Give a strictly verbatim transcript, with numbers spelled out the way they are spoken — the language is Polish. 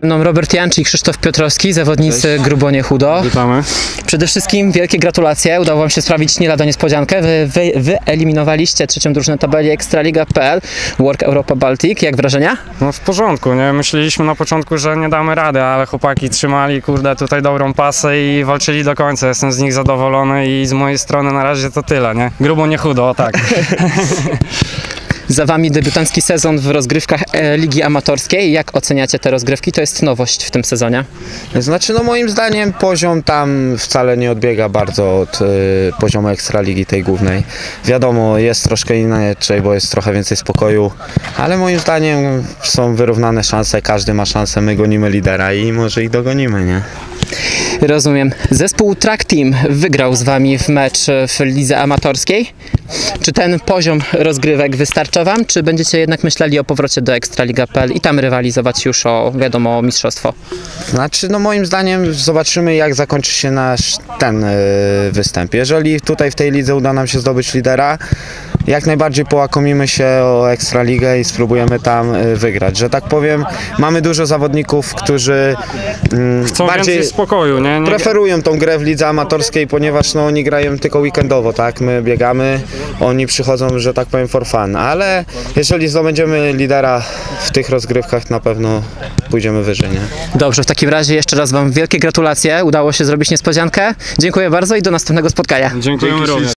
No, Robert Janczy i Krzysztof Piotrowski, zawodnicy Cześć. Grubo nie chudo. Witamy. Przede wszystkim wielkie gratulacje, udało wam się sprawić nie lada niespodziankę. Wy, wy, wyeliminowaliście trzecią drużynę tabeli Ekstraliga kropka p l, Work Europa Baltic. Jak wrażenia? No w porządku, nie? Myśleliśmy na początku, że nie damy rady, ale chłopaki trzymali, kurde, tutaj dobrą pasę i walczyli do końca. Jestem z nich zadowolony i z mojej strony na razie to tyle, nie? Grubo nie chudo, o tak. Za wami debiutancki sezon w rozgrywkach e, Ligi Amatorskiej. Jak oceniacie te rozgrywki? To jest nowość w tym sezonie. Znaczy, no moim zdaniem poziom tam wcale nie odbiega bardzo od y, poziomu Ekstraligi tej głównej. Wiadomo, jest troszkę inaczej, bo jest trochę więcej spokoju, ale moim zdaniem są wyrównane szanse, każdy ma szansę, my gonimy lidera i może ich dogonimy, nie? Rozumiem. Zespół Track Team wygrał z wami w mecz w lidze amatorskiej. Czy ten poziom rozgrywek wystarcza wam, czy będziecie jednak myśleli o powrocie do Ekstraliga kropka p l i tam rywalizować już o, wiadomo, o mistrzostwo? Znaczy, no moim zdaniem zobaczymy, jak zakończy się nasz ten y, występ. Jeżeli tutaj w tej lidze uda nam się zdobyć lidera, jak najbardziej połakomimy się o Ekstraligę i spróbujemy tam y, wygrać. Że tak powiem, mamy dużo zawodników, którzy y, Chcą bardziej więcej spokoju, nie? nie? preferują tą grę w lidze amatorskiej, ponieważ no, oni grają tylko weekendowo, tak? My biegamy, oni przychodzą, że tak powiem, for fun. Ale jeżeli zdobędziemy lidera w tych rozgrywkach, na pewno pójdziemy wyżej, nie? Dobrze, w takim razie jeszcze raz wam wielkie gratulacje. Udało się zrobić niespodziankę. Dziękuję bardzo i do następnego spotkania. Dziękujemy również.